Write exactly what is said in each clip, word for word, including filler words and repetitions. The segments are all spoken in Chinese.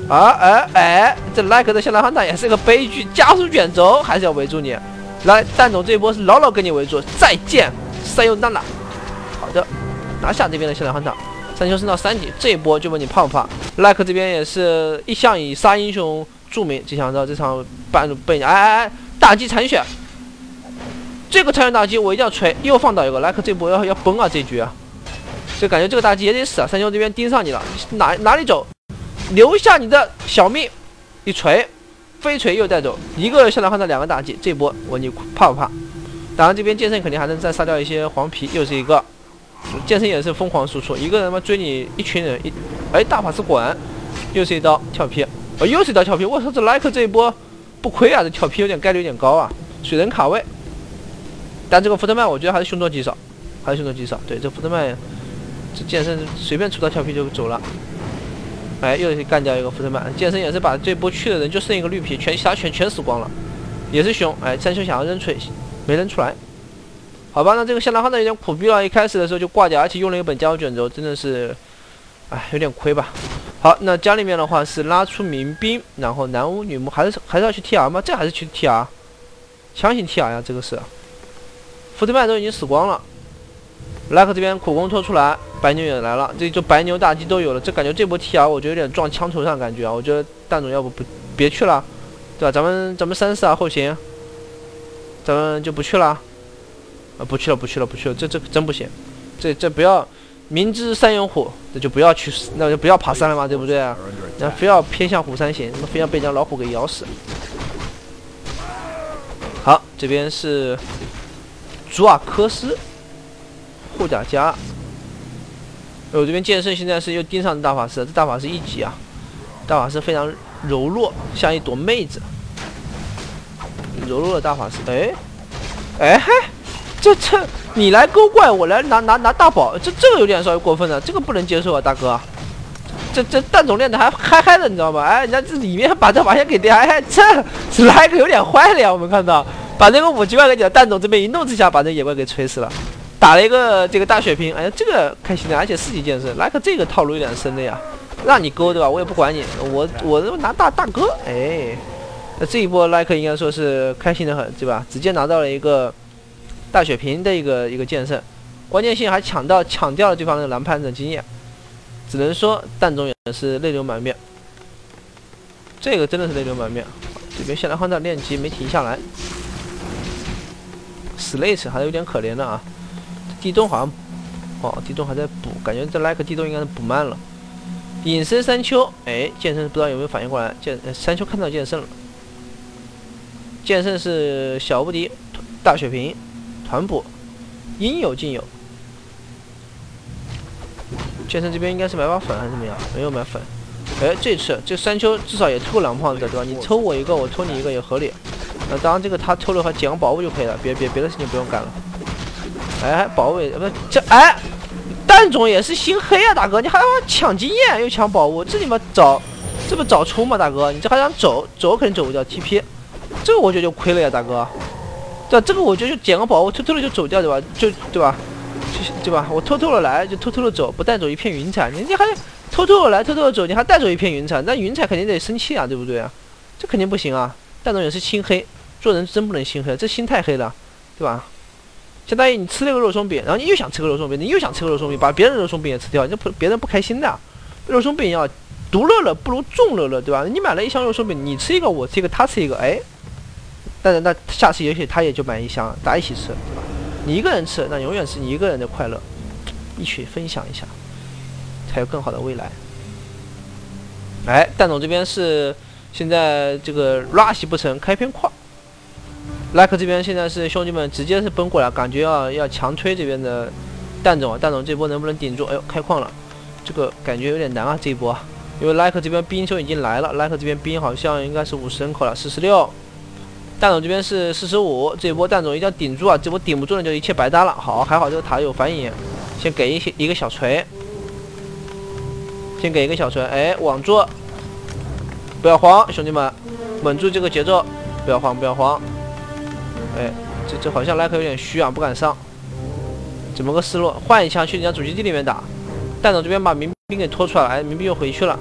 啊哎哎，这莱克的向来汉塔也是个悲剧，加速卷轴还是要围住你。来，蛋总这一波是牢牢跟你围住，再见，塞尤娜娜。好的，拿下这边的向来汉塔，三球升到三级，这一波就问你怕不怕。莱克这边也是一向以杀英雄著名，就想到这场半路被你哎哎哎大击残血，这个残血大击我一定要锤，又放倒一个莱克，这波要要崩啊这局啊，就感觉这个大击也得死啊，三球这边盯上你了，哪哪里走？留下你的小命，一锤，飞锤又带走一个向来汉塔两个大击，这波问你怕不怕？当然这边剑圣肯定还能再杀掉一些黄皮，又是一个剑圣也是疯狂输出，一个人嘛追你一群人一哎大法师管，又是一刀跳劈，哦又是一刀跳劈，我操这莱克这一波不亏啊，这跳劈有点概率有点高啊，水人卡位，但这个福特曼我觉得还是凶多吉少，还是凶多吉少，对这福特曼这剑圣随便出刀跳劈就走了。哎，又是干掉一个福特曼，剑圣也是把这波去的人就剩一个绿皮，全其他全全死光了，也是凶。哎，三球想要扔锤，没扔出来。好吧，那这个向来汉塔有点苦逼了，一开始的时候就挂掉，而且用了一本加速卷轴，真的是，哎，有点亏吧。好，那家里面的话是拉出民兵，然后男巫女巫，还是还是要去 T R 吗？这还是去 T R， 强行 T R 呀，这个是。福特曼都已经死光了。莱克这边苦攻拖出来，白牛也来了，这就白牛大击都有了，这感觉这波 T R 我觉得有点撞枪头上感觉啊，我觉得蛋总要不不别去了，对吧？咱们咱们三四啊后勤，咱们就不去了，啊不去了不去了不去了，这这真不行，这这不要明知山有虎，这就不要去，那就不要爬山了嘛，对不对啊？那非要偏向虎山行，那非要被人家老虎给咬死。好，这边是朱尔科斯。护甲加，我这边剑圣现在是又盯上大法师，这大法师一级啊，大法师非常柔弱，像一朵妹子，柔弱的大法师，哎，哎嗨，这这你来勾怪，我来拿拿拿大宝，这这个有点稍微过分了，这个不能接受啊，大哥，这这蛋总练的还嗨嗨的，你知道吗？哎，人家这里面把这玩意给掉，哎，这来个有点坏了呀，我们看到把那个五级怪给掉，蛋总这边一怒之下把这野怪给锤死了。打了一个这个大血瓶，哎呀，这个开心的，而且四级剑圣，莱克这个套路有点深的呀，让你勾对吧？我也不管你，我我拿大大哥，哎，那这一波莱克应该说是开心的很，对吧？直接拿到了一个大血瓶的一个一个剑圣，关键性还抢到抢掉了对方的蓝盘的经验，只能说蛋总也是泪流满面，这个真的是泪流满面。这边向来汉塔练级没停下来，死累死还是有点可怜的啊。地洞好像，哦，地洞还在补，感觉这莱克地洞应该是补慢了。隐身山丘，哎，剑圣不知道有没有反应过来，剑山丘看到剑圣了。剑圣是小无敌，大血瓶，团补，应有尽有。剑圣这边应该是买把粉还是怎么样？没有买粉。哎，这次这山丘至少也抽两胖子对吧？你抽我一个，我抽你一个也合理。那当然这个他抽的话捡个宝物就可以了，别别别的事情不用干了。哎，宝物不这哎，蛋总也是心黑啊，大哥，你还要抢经验又抢宝物，这你妈找，这不找抽吗，大哥？你这还想走，走肯定走不掉 T P， 这个我觉得就亏了呀，大哥。对，这个我觉得就捡个宝物，偷偷的就走掉，对吧？就对吧？就对吧？我偷偷的来，就偷偷的走，不带走一片云彩，你你还偷偷的来，偷偷的走，你还带走一片云彩，那云彩肯定得生气啊，对不对啊？这肯定不行啊。蛋总也是心黑，做人真不能心黑，这心太黑了，对吧？相当于你吃了个肉松饼，然后你又想吃个肉松饼，你又想吃个肉松饼，把别人的肉松饼也吃掉，你不别人不开心的。肉松饼要独乐乐不如众乐乐，对吧？你买了一箱肉松饼，你吃一个，我吃一个，他吃一个，哎，但是那下次也许他也就买一箱，大家一起吃，对吧？你一个人吃，那永远是你一个人的快乐，一起分享一下，才有更好的未来。哎，蛋总这边是现在这个拉西不成，开篇快。莱克这边现在是兄弟们直接是奔过来，感觉要要强推这边的蛋总，蛋总这波能不能顶住？哎呦，开矿了，这个感觉有点难啊这一波，因为莱克这边兵就已经来了，莱克这边兵好像应该是五十人口了，四十六，蛋总这边是四十五，这一波蛋总一定要顶住啊，这波顶不住了就一切白搭了。好，还好这个塔有反应，先给一些一个小锤，先给一个小锤，哎，网住，不要慌，兄弟们，稳住这个节奏，不要慌，不要慌。哎，这这好像莱克有点虚啊，不敢上。怎么个思路？换一枪去人家主基地里面打。蛋总这边把民兵给拖出来了，哎，民兵又回去了。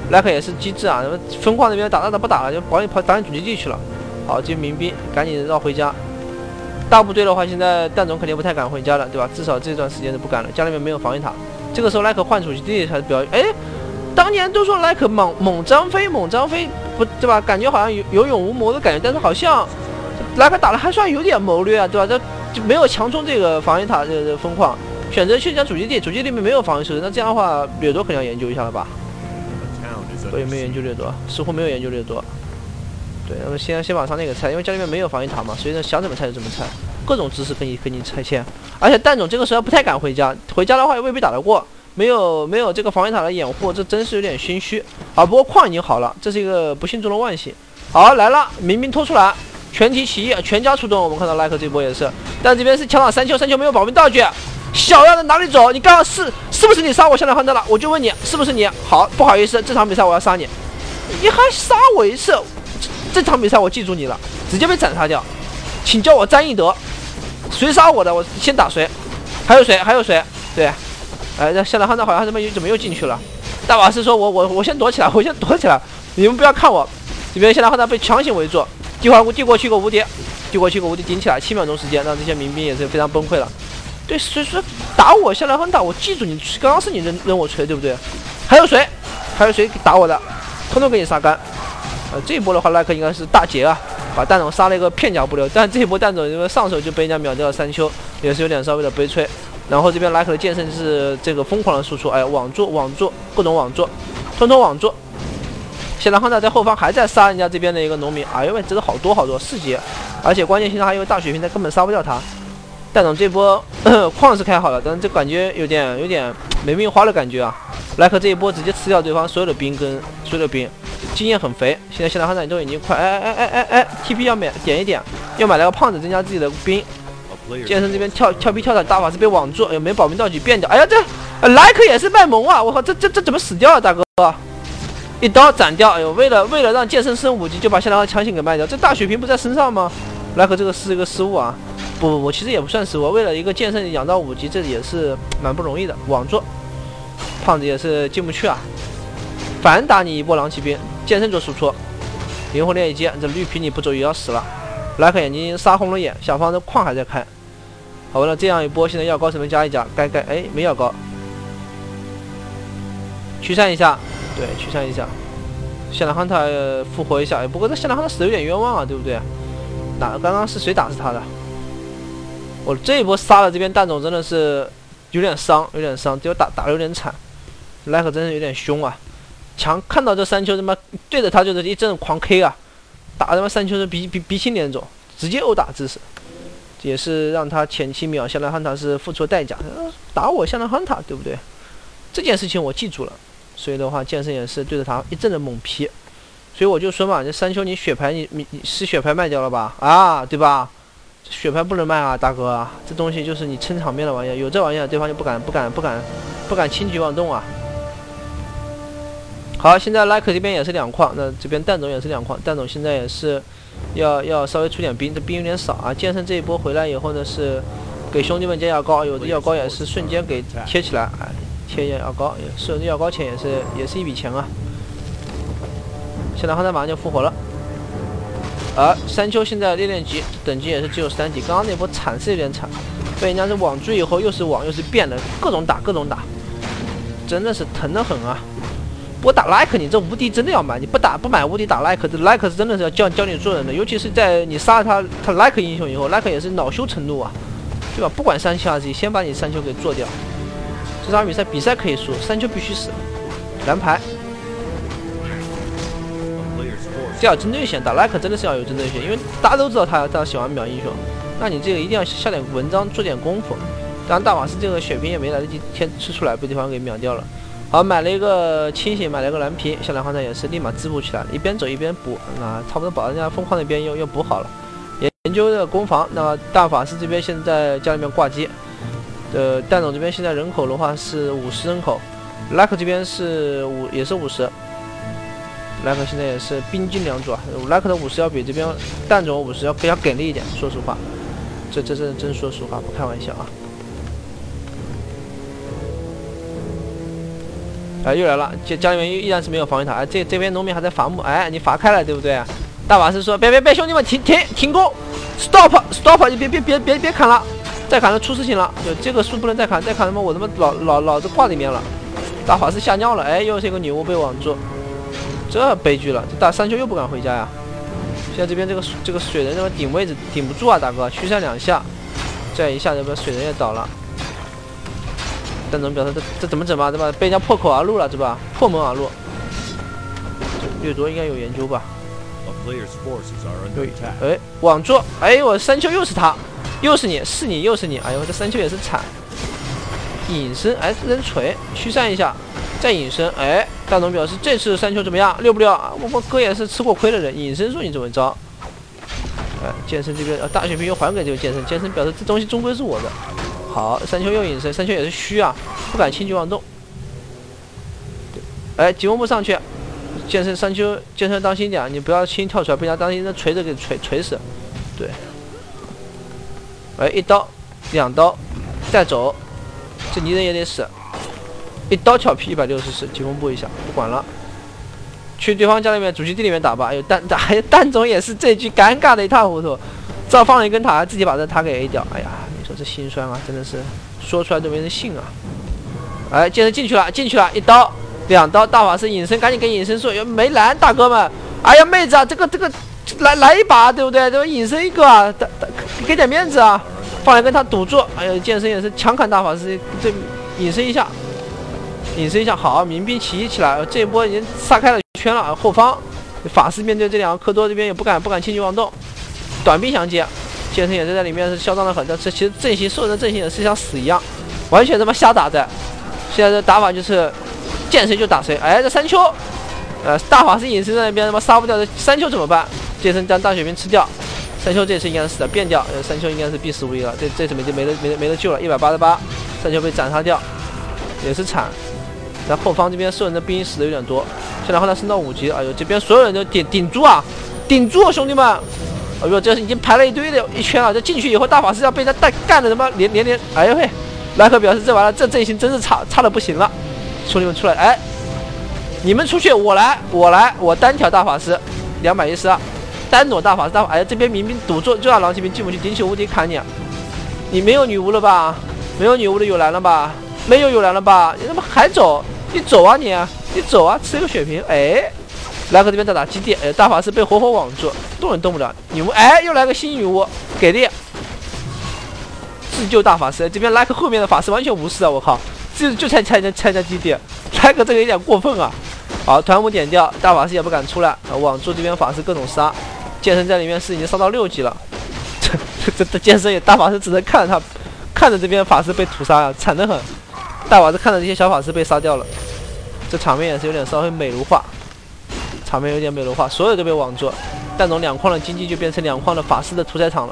莱克也是机智啊，分矿那边打打打不打了，就跑跑打你主基地去了。好，这些民兵赶紧绕回家。大部队的话，现在蛋总肯定不太敢回家了，对吧？至少这段时间是不敢了，家里面没有防御塔。这个时候莱克换主基地才是比较，哎，当年都说莱克猛猛张飞，猛张飞不对吧？感觉好像有有勇无谋的感觉，但是好像莱克打的还算有点谋略啊，对吧？这就没有强冲这个防御塔这个分矿，选择去将主基地，主基地里面没有防御设施，那这样的话掠夺肯定要研究一下了吧？我也没有研究掠夺，似乎没有研究掠夺。对，那么先先把他那个拆，因为家里面没有防御塔嘛，所以呢想怎么拆就怎么拆，各种知识可以给你拆迁。而且蛋总这个时候不太敢回家，回家的话也未必打得过，没有没有这个防御塔的掩护，这真是有点心虚啊。不过矿已经好了，这是一个不幸中的万幸。好，来了，民兵拖出来，全体起义，全家出动。我们看到莱克这波也是，但这边是强打山丘，山丘没有保命道具。小样的哪里走？你刚刚是是不是你杀我下来换到了？我就问你是不是你？好，不好意思，这场比赛我要杀你，你还杀我一次。这场比赛我记住你了，直接被斩杀掉，请叫我詹义德，谁杀我的我先打谁，还有谁还有谁？对，哎，那现在汉娜好像怎么又怎么又进去了？大法师说我我我先躲起来，我先躲起来，你们不要看我。这边现在汉娜被强行围住，递过递过去一个无敌，递过去一个无敌顶起来，七秒钟时间，让这些民兵也是非常崩溃了。对，所以说打我下来汉娜，我记住你，刚刚是你扔扔我锤对不对？还有谁？还有谁打我的？统统给你杀干。呃，这一波的话，莱克应该是大捷啊，把蛋总杀了一个片甲不留。但这一波蛋总因为上手就被人家秒掉了山丘，也是有点稍微的悲催。然后这边莱克的剑圣是这个疯狂的输出，哎，网住网住，各种网住，通通网住。现在汉娜在后方还在杀人家这边的一个农民，哎呦喂，真的好多好多四级，而且关键现在还有大血瓶，他根本杀不掉他。蛋总这波矿是开好了，但是这感觉有点有点没命花的感觉啊。莱克这一波直接吃掉对方所有的兵跟所有的兵。经验很肥，现在现在汉娜都已经快哎哎哎哎哎 ，T P 要买点一点，要买了个胖子增加自己的兵。剑圣这边跳跳逼跳的大法师被网住，哎，没保命道具变掉。哎呀，这、呃、莱克也是卖萌啊！我靠，这这这怎么死掉了，大哥？一刀斩掉！哎呦，为了为了让剑圣升五级，就把夏兰强行给卖掉。这大血瓶不在身上吗？莱克这个是一个失误啊！不不不，其实也不算失误，为了一个剑圣养到五级，这也是蛮不容易的。网住，胖子也是进不去啊。反打你一波狼骑兵，剑圣做输出，灵魂链一接，这绿皮你不走也要死了。莱克眼睛杀红了眼，下方的矿还在开。好了，这样一波，现在药膏什么加一加，该该哎没药膏，驱散一下，对，驱散一下。现在汉塔复活一下，哎，不过这现在汉塔死的有点冤枉啊，对不对？哪刚刚是谁打死他的？我这一波杀了这边蛋总真的是有点伤，有点伤，结果打打的有点惨。莱克真是有点凶啊！强看到这山丘他妈对着他就是一阵狂 K 啊，打他妈山丘是鼻鼻鼻青脸肿，直接殴打致死，也是让他前期秒下来汉塔是付出代价，打我下来汉塔对不对？这件事情我记住了，所以的话剑圣也是对着他一阵的猛劈，所以我就说嘛，这山丘你血牌你你你是血牌卖掉了吧？啊，对吧？血牌不能卖啊，大哥啊，这东西就是你撑场面的玩意儿，有这玩意儿对方就不敢不敢不敢不敢轻举妄动啊。好，现在莱克这边也是两矿，那这边蛋总也是两矿，蛋总现在也是要要稍微出点兵，这兵有点少啊。剑圣这一波回来以后呢，是给兄弟们加药膏，有的药膏也是瞬间给贴起来，哎，贴一下药膏，也是药膏钱也是也是一笔钱啊。现在汉塔马上就复活了，而山丘现在历练级等级也是只有三级，刚刚那波惨是有点惨，被人家是网追以后又是网又是变的，各种打各种打，真的是疼得很啊。我打莱克，你这无敌真的要买，你不打不买无敌打莱克，这莱克是真的是要教教你做人的，尤其是在你杀了他他莱克英雄以后，莱克也是恼羞成怒啊，对吧？不管三七二十一，先把你山丘给做掉。这场比赛比赛可以输，山丘必须死。蓝牌，这要针对性打莱克真的是要有针对性，因为大家都知道他他喜欢秒英雄，那你这个一定要下点文章，做点功夫。当然大法师这个血瓶也没来得及先吃出来，被对方给秒掉了。好，买了一个清醒，买了一个蓝皮，下来汉塔也是立马滋补起来了，一边走一边补，那差不多把人家疯狂那边又又补好了。研究这个攻防，那大法师这边现在家里面挂机，呃，蛋总这边现在人口的话是五十人口，莱克这边是五也是五十，莱克现在也是兵精粮足啊，莱克的五十要比这边蛋总五十要要给力一点，说实话，这这是真说实话，不开玩笑啊。 哎，又来了，家家里面依然是没有防御塔，哎，这这边农民还在伐木，哎，你伐开了，对不对？大法师说，别别别，兄弟们停停停工 ，stop stop， 你别别别别别砍了，再砍了出事情了，就这个树不能再砍，再砍他妈我他妈老老老子挂里面了。大法师吓尿了，哎，又是一个女巫被网住，这悲剧了，这大山丘又不敢回家呀。现在这边这个这个水人这个顶位置顶不住啊，大哥，驱散两下，再一下这边水人也倒了。但总表示这这怎么整吧，对吧？被人家破口而入了，对吧？破门而入。掠夺应该有研究吧？有，哎，网住，哎，我山丘又是他，又是你，是你又是你，哎呦，这山丘也是惨。隐身，哎，扔锤，驱散一下，再隐身，哎，大总表示这次山丘怎么样？溜不溜？我我哥也是吃过亏的人，隐身术你怎么着？哎，剑圣这边，呃，大血瓶又还给这个剑圣，剑圣表示这东西终归是我的。好，山丘又隐身，山丘也是虚啊，不敢轻举妄动。哎，疾风步上去，剑圣山丘，剑圣当心点，你不要轻易跳出来，被人家当心那锤子给锤锤死。对。哎，一刀，两刀，再走，这泥人也得死。一刀巧劈一百六十四，疾风步一下，不管了。去对方家里面主基地里面打吧。哎呦，蛋蛋，还有蛋总也是这局尴尬的一塌糊涂，这放了一根塔，自己把这塔给 A 掉。哎呀。说这心酸啊，真的是说出来都没人信啊！哎，剑圣进去了，进去了，一刀、两刀，大法师隐身，赶紧给隐身术，没蓝，大哥们！哎呀，妹子啊，这个这个来来一把，对不对？这个隐身一个啊，大大给点面子啊！放了跟他堵住，哎呀，剑圣也是强砍大法师，这隐身一下，隐身一下，好，民兵起义起来，这一波已经撒开了圈了，后方法师面对这两个科多这边也不敢不敢轻举妄动，短兵相接。剑圣也是在里面是嚣张的很，但是其实阵型兽人的阵型也是像死一样，完全他妈瞎打的。现在的打法就是见谁就打谁。哎，这山丘，呃，大法师隐身在那边他妈杀不掉，这山丘怎么办？剑圣将大血瓶吃掉，山丘这次应该是死的，变掉，呃，山丘应该是必死无疑了。这这次没没得没得没得救了，一百八十八，山丘被斩杀掉，也是惨。在后方这边兽人的兵死的有点多，现在后来升到五级，哎呦，这边所有人都顶顶住啊，顶住，兄弟们！哎呦，这是已经排了一堆的一圈了。这进去以后，大法师要被他带干的他妈连连连，哎呦嘿！莱克表示这完了，这阵型真是差差的不行了。兄弟们出来，哎，你们出去，我来，我来，我单挑大法师，两百一十二，单躲大法师，大法哎，这边民兵堵住，就让狼骑兵进不去，顶起无敌砍你。你没有女巫了吧？没有女巫的有蓝了吧？没有有蓝了吧？你他妈还走？你走啊你！你走啊！吃个血瓶，哎。莱克这边在打基地，哎，大法师被活活网住，动也动不了。女巫，哎，又来个新女巫，给力！自救大法师，这边莱克后面的法师完全无视啊！我靠，就就才拆拆家基地，莱克这个有点过分啊！好，团母点掉，大法师也不敢出来，啊，网住这边法师各种杀，剑圣在里面是已经杀到六级了，这这这剑圣也大法师只能看着他，看着这边法师被屠杀啊，惨得很。大法师看着这些小法师被杀掉了，这场面也是有点稍微美如画。场面有点美如画，所有都被网住，蛋总两矿的经济就变成两矿的法师的屠宰场了，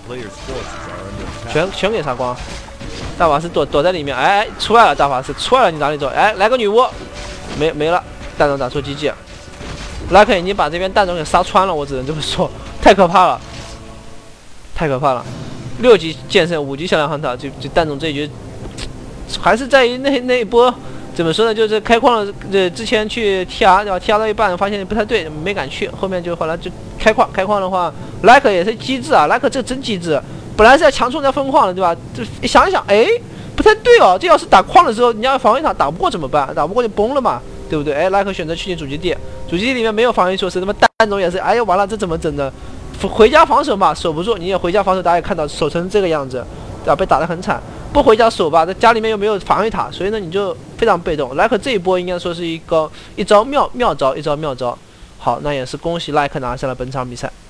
全全给杀光。大法师躲躲在里面，哎，出来了，大法师出来了，你哪里走？哎，来个女巫，没没了，蛋总打出机器，拉克已经把这边蛋总给杀穿了，我只能这么说，太可怕了，太可怕了。六级剑圣，五级小两汉塔，就就蛋总这一局，还是在于那那一波。怎么说呢？就是开矿了，呃，之前去 T R 对吧 ？T R 到一半发现不太对，没敢去。后面就后来就开矿，开矿的话，莱克也是机智啊，莱克这真机智。本来是要强冲在分矿的，对吧？这想一想，哎，不太对哦。这要是打矿的时候，你要防御塔打不过怎么办？打不过就崩了嘛，对不对？哎，莱克选择去进主基地，主基地里面没有防御措施，那么蛋总也是，哎呀，完了，这怎么整呢？回家防守嘛，守不住，你也回家防守，大家也看到守成这个样子，对吧？被打得很惨。不回家守吧，在家里面又没有防御塔，所以呢你就非常被动。莱克这一波应该说是一个一招妙妙招，一招妙招。好，那也是恭喜莱克拿下了本场比赛。